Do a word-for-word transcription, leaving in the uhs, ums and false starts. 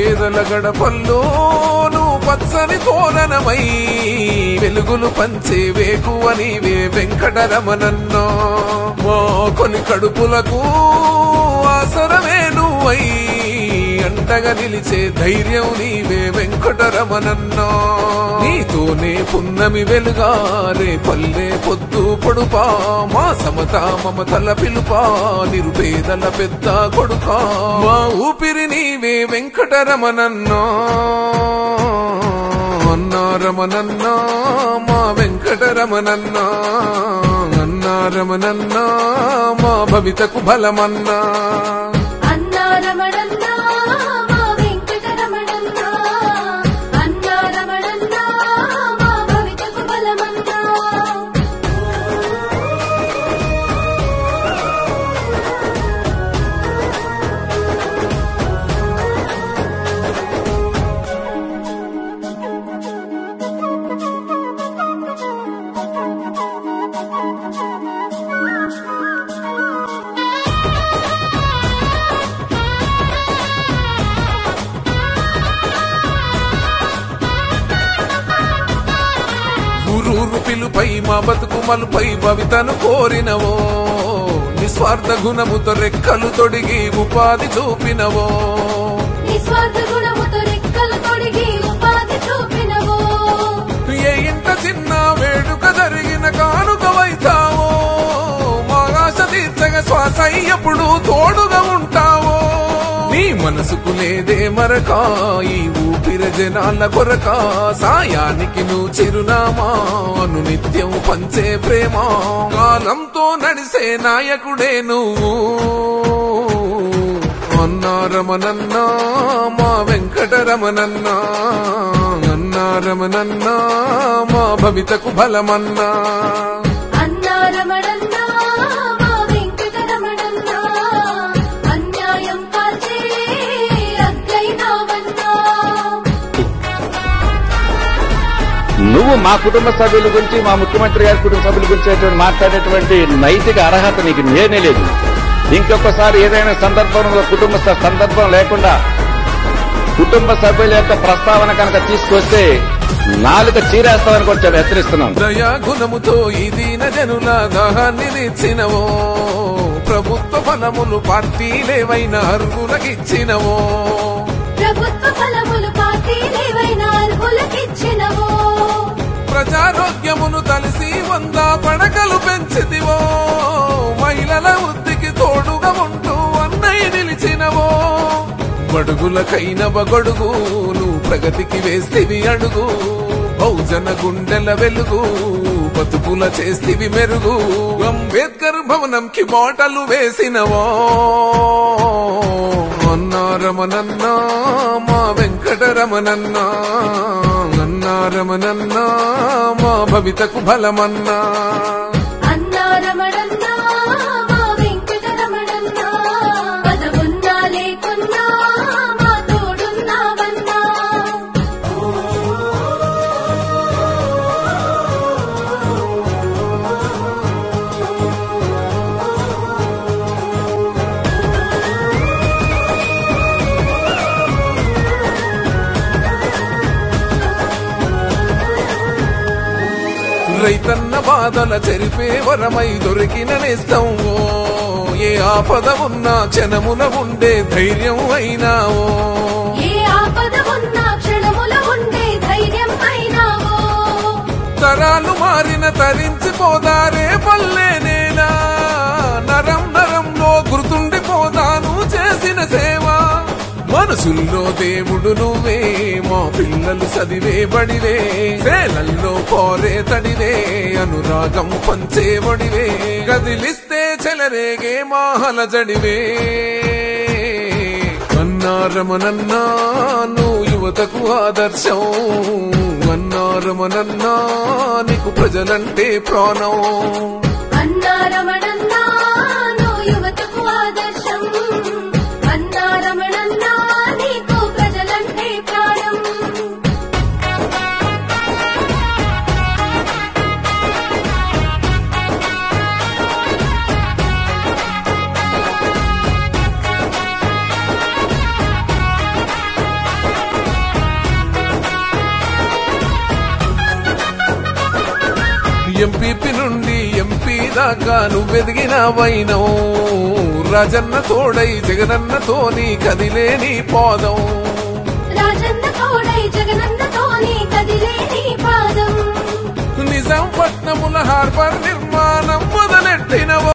పేదల గడపల్లో నువ్వు పచ్చని తోరణమై వెలుగులు పంచే వేకువ నీవే వెంకటరమణన్నో మా కొన్ని కడుపులకు ఆసరమే నువ్వై అంటగా నిలిచే ధైర్యం నీవే వెంకటరమణన్నో నీతోనే పున్నమి వెలుగారే పల్లె పొద్దు పొడుపా మా సమత మమతల పిలుపా నిరుపేదల పెద్ద కొడుకా మా ఊపిరి నీవే వెంకటరమణన్నో అన్నారమణన్నా మా వెంకటరమణన్నా అన్నారమణన్నా మా భవితకు బలమన్నా ఊరూరు పిలుపై మా బతుకు మలుపై భవితను కోరినవో నిస్వార్థ గుణముతో రెక్కలు తొడిగి ఉపాధి చూపినవో నిస్వార్థ గుణముతో రెక్కలు తొడిగి ఉపాధి చూపినవో ఏ ఇంట చిన్న వేడుక జరిగిన కానుక వైతావో మా ఆశ తీర్చగా శ్వాస ఎప్పుడు తోడుగా ఉంటావో నీ మనసుకు లేదే మరక ఈ ఊపిర జనాల కొరక సాయానికి నువ్వు చిరునామా అను నిత్యం పంచే ప్రేమ కాలంతో నడిసే నాయకుడే నువ్వు అన్నారమణన్నా మా వెంకటరమణన్నా అన్నారమణన్నా మా భవితకు బలమన్నా నువ్వు మా కుటుంబ సభ్యుల గురించి మా ముఖ్యమంత్రి గారి కుటుంబ సభ్యుల గురించి మాట్లాడేటువంటి నైతిక అర్హత నీకు నేనే లేదు. ఇంకొకసారి ఏదైనా సందర్భంలో కుటుంబ సందర్భం లేకుండా కుటుంబ సభ్యుల యొక్క ప్రస్తావన కనుక తీసుకొస్తే నాలుక చీరేస్తామని కూడా హెచ్చరిస్తున్నాం. దయా గుణముతో ఈ దీన జనుల దాహాన్ని తీర్చినవో ప్రభుత్వ ఫలములు పార్టీలేవైనా అర్హులకిచ్చినవో ప్రభుత్వ ఫలములు పార్టీలేవైనా అర్హులకిచ్చినవో ప్రజారోగ్యమును తలిసి వంద పడకలు పెంచితివో మహిళల వృద్ధికి తోడుగా ఉంటూ అన్నయ్య నిలిచినవో బడుగులకైన బగొడుగు నువ్వు ప్రగతికి వేస్తివి అడుగు బహుజన గుండెల వెలుగు బతుకుల చేస్తివి మెరుగు అంబేద్కర్ భవనంకి బాటలు వేసినవో అన్నారమణన్నా మా వెంకటరమణన్నా అన్నారమణన్నా మా భవితకు బలమన్నా అన్నారమణన్నా మా వెంకటరమణన్నా పదవున్నా లేకున్నా మా తోడున్నావన్నా రైతన్న బాధల చెరిపే వరమై దొరికిన నేస్తావో ఏ ఆపద ఉన్నా క్షణమున ఉండే ధైర్యం అయినావో ఏ ఆపద ఉన్నా క్షణముల ఉండే ధైర్యం అయినావో తరాలు మారిన తరించిపోదారే పల్లెనేలా నరం నరంలో గుర్తుండిపోదాను చేసిన సేవ మనసుల్లో దేవుడు నువ్వే మా పిల్లలు చదివే బడివే సేలల్లో పోరే తడివే అనురాగం పంచే బడివే కదిలిస్తే చెలరేగే మాహల జడివే అన్నారమణన్నా నువ్వు యువతకు ఆదర్శం అన్నారమణన్నా నీకు ప్రజలంటే ప్రాణం అన్నారమణన్నా నువ్వు యువతకు ఆదర్శం అన్నారమణన్నా నీకు ప్రజలంటే ప్రాణం దాకా నువ్వెదిగిన వైనం రాజన్న తోడై జగనన్నతో నీ కదిలే నీ పాదం రాజన్న తోడై జగనన్నతో నీ కదిలే నీ పాదం నిజాంపట్నముల హార్బర్ నిర్మాణం మొదలెట్టిన